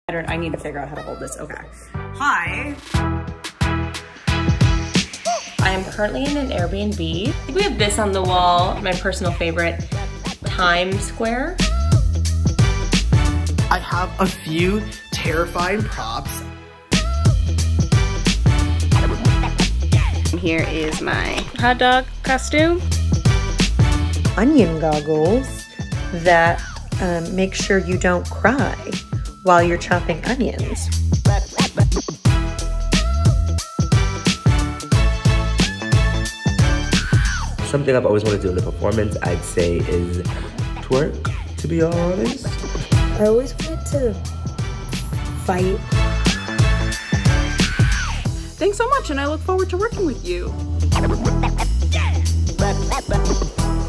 I need to figure out how to hold this. Okay. Hi. I am currently in an Airbnb. I think we have this on the wall, my personal favorite, Times Square. I have a few terrifying props. Here is my hot dog costume. Onion goggles that make sure you don't cry while you're chopping onions. Something I've always wanted to do in a performance, I'd say, is twerk, to be honest. I always wanted to fight. Thanks so much, and I look forward to working with you.